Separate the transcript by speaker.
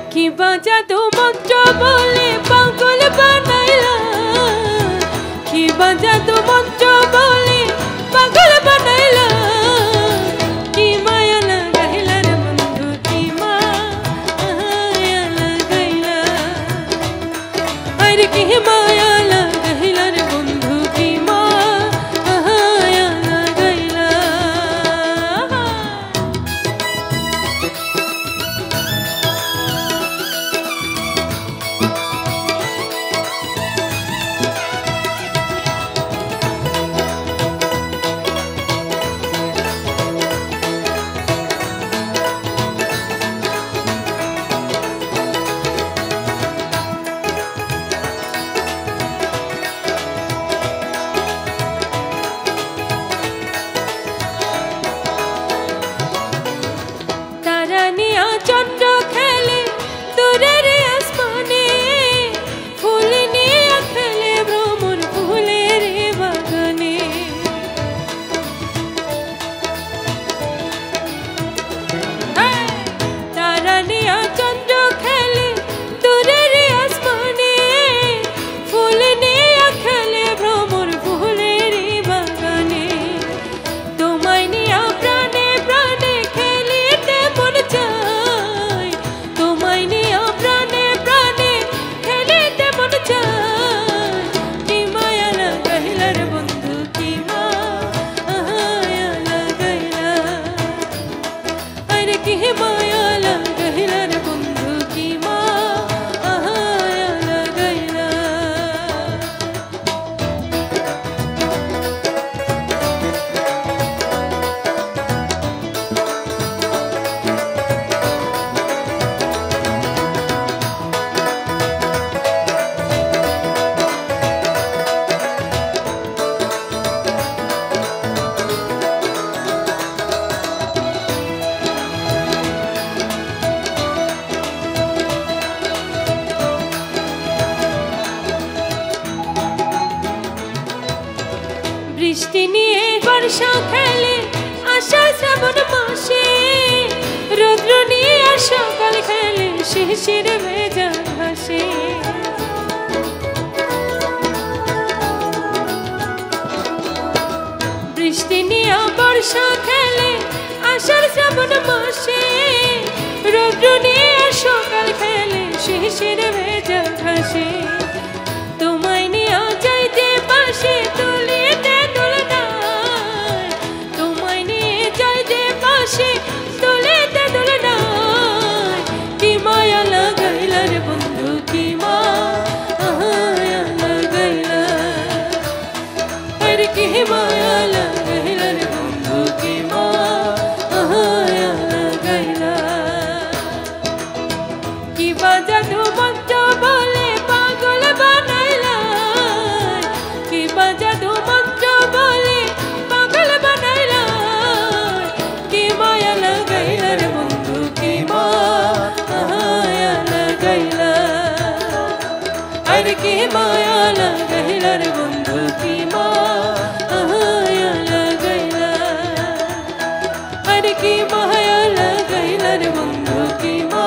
Speaker 1: কি বাজাদু মন্ত্র বলে পাগল বানাইলা, কি বাজাদু মন্ত্র বলে পাগল বানাইলা, কি মায়া লাগাইলা রে বন্ধু কি মায়া লাগাইলা, আরে কি মায়া লাগাইলা রে বন্ধু কি মায়া লাগাইলা। চন্দ্র খেলে দূরের আসমানে, ফুল নিয়ে খেলে ভ্রমর ফুলের বাগানে, তারা নিয়ে চন্দ্র খেলে দূরের আসমানে, ফুল নিয়ে খেলে ভ্রমর ফুলের বাগানে, তোমায় নিয়ে প্রাণে প্রাণে খেলিতে মন চায়, তোমায় নিয়ে প্রাণে প্রাণে খেলিতে মন চায়, কি মায়া লাগাইলা রে বন্ধু কি মায়া লাগাইলা, আরে কি মায়া লাগাইলা রে বন্ধু কি মায়া লাগাইলা। বৃষ্টি নিয়ে বর্ষা খেলে আষাঢ় শ্রাবণ মাসে, রৌদ্র নিয়ে আর সকাল খেলে শিশির ভেজা ঘাসে, বৃষ্টি নিয়ে বর্ষা খেলে আষাঢ় শ্রাবণ মাসে, রৌদ্র নিয়ে আর সকাল খেলে শিশির ভেজা ঘাসে, তোমায় নিয়ে যাইতে পাশে তুলিতে দোলনায়, তোমায় নিয়ে যাইতে পাশে তুলিতে দোলনায়, কি মায়া লাগাইলা রে বন্ধু কি মায়া লাগাইলা, আরে কি মায়া লাগাইলা রে বন্ধু কি মায়া লাগাইলা, কি বাজাদু মন্ত্র বলে পাগল বানাইলা, কি বাজাদু মন্ত্র বলে পাগল বানাইলা, কি মায়া লাগাইলা রে বন্ধু কি মায়া লাগাইলা, আরে কি মায়া লাগাইলা রে বন্ধু কি মায়া লাগাইলা, আরে কি মায়া লাগাইলা রে বন্ধু কি